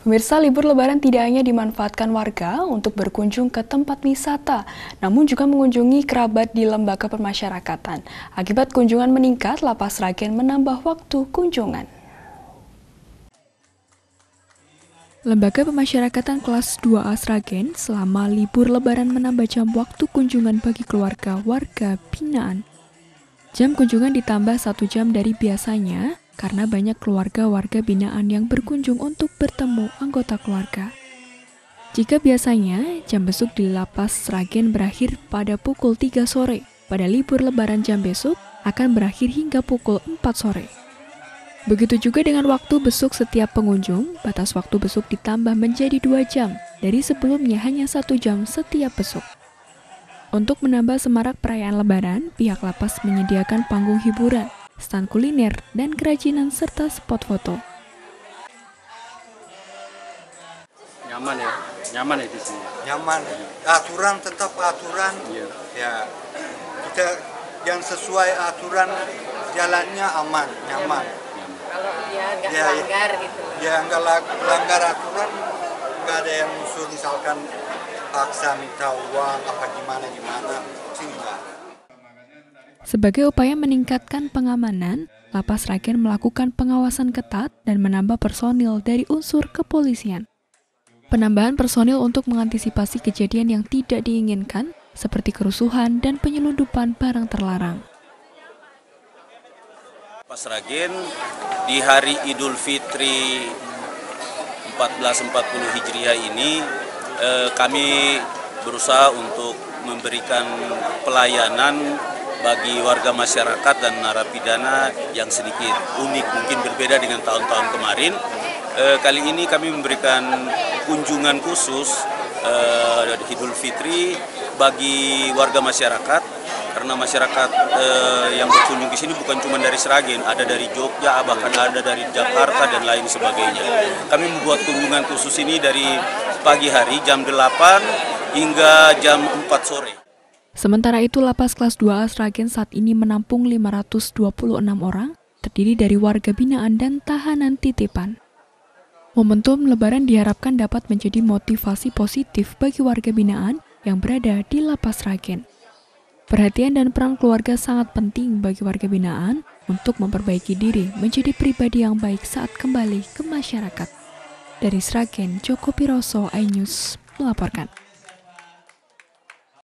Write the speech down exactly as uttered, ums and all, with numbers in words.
Pemirsa, libur Lebaran tidak hanya dimanfaatkan warga untuk berkunjung ke tempat wisata, namun juga mengunjungi kerabat di lembaga permasyarakatan. Akibat kunjungan meningkat, Lapas Sragen menambah waktu kunjungan. Lembaga Pemasyarakatan kelas dua A Sragen selama libur Lebaran menambah jam waktu kunjungan bagi keluarga warga binaan. Jam kunjungan ditambah satu jam dari biasanya, karena banyak keluarga warga binaan yang berkunjung untuk bertemu anggota keluarga. Jika biasanya jam besuk di Lapas Sragen berakhir pada pukul tiga sore, pada libur Lebaran jam besuk akan berakhir hingga pukul empat sore. Begitu juga dengan waktu besuk setiap pengunjung, batas waktu besuk ditambah menjadi dua jam, dari sebelumnya hanya satu jam setiap besuk. Untuk menambah semarak perayaan Lebaran, pihak lapas menyediakan panggung hiburan, stand kuliner, dan kerajinan serta spot foto. Nyaman ya, nyaman ya di sini. Nyaman, aturan tetap aturan. Iya. Ya, kita yang sesuai aturan jalannya aman, nyaman. Kalau dia nggak Ya, melanggar gitu. Ya nggak melanggar aturan, nggak ada yang musuh misalkan paksa minta uang apa gimana gimana, sih enggak. Sebagai upaya meningkatkan pengamanan, Lapas Sragen melakukan pengawasan ketat dan menambah personil dari unsur kepolisian. Penambahan personil untuk mengantisipasi kejadian yang tidak diinginkan, seperti kerusuhan dan penyelundupan barang terlarang. Lapas Sragen di hari Idul Fitri seribu empat ratus empat puluh Hijriah ini eh, kami berusaha untuk memberikan pelayanan bagi warga masyarakat dan narapidana yang sedikit unik, mungkin berbeda dengan tahun-tahun kemarin. Eh, kali ini kami memberikan kunjungan khusus eh, Idul Fitri bagi warga masyarakat. Karena masyarakat eh, yang berkunjung ke sini bukan cuma dari Sragen, ada dari Jogja, bahkan ada dari Jakarta dan lain sebagainya. Kami membuat kunjungan khusus ini dari pagi hari jam delapan hingga jam empat sore. Sementara itu, Lapas kelas dua A Sragen saat ini menampung lima ratus dua puluh enam orang, terdiri dari warga binaan dan tahanan titipan. Momentum Lebaran diharapkan dapat menjadi motivasi positif bagi warga binaan yang berada di Lapas Sragen. Perhatian dan peran keluarga sangat penting bagi warga binaan untuk memperbaiki diri menjadi pribadi yang baik saat kembali ke masyarakat. Dari Sragen, Joko Piroso, iNews melaporkan.